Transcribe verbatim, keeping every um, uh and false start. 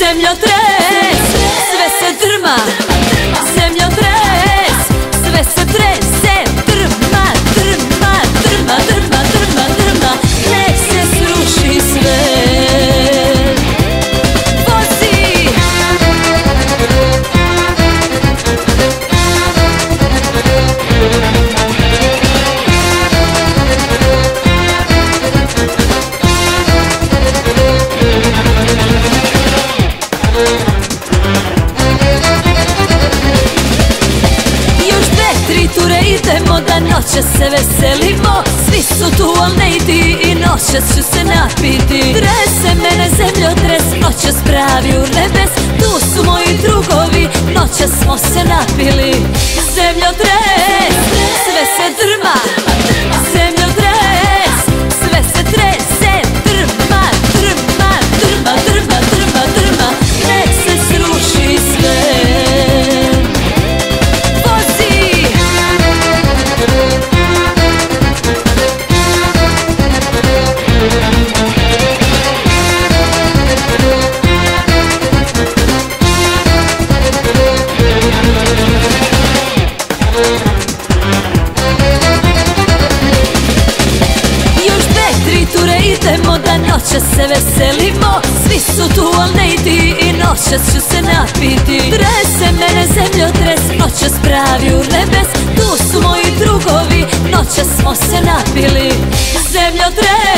Zemljotres, sve se drma. Zemljotres, sve se trese. Drma, drma, drma, drma, drma, drma. Nek se sruši sve. Vozi. Idemo da noćas se veselimo. Svi su tu, al ne idi i noćas ću se napiti. Trese mene zemljotres, noćas pravi urnebes. Tu su moji drugovi, noćas smo se napili. Zemljotres, sve se drma. Zemljotres, sve se trese. Drma, drma, drma, drma, drma, drma. Nek se sruši sve. Idemo da noćas se veselimo. Svi su tu, al ne idi i noćas ću se napiti. Trese mene zemljotres, noćas pravi urnebes. Tu su moji drugovi, noćas smo se napili. Zemljotres.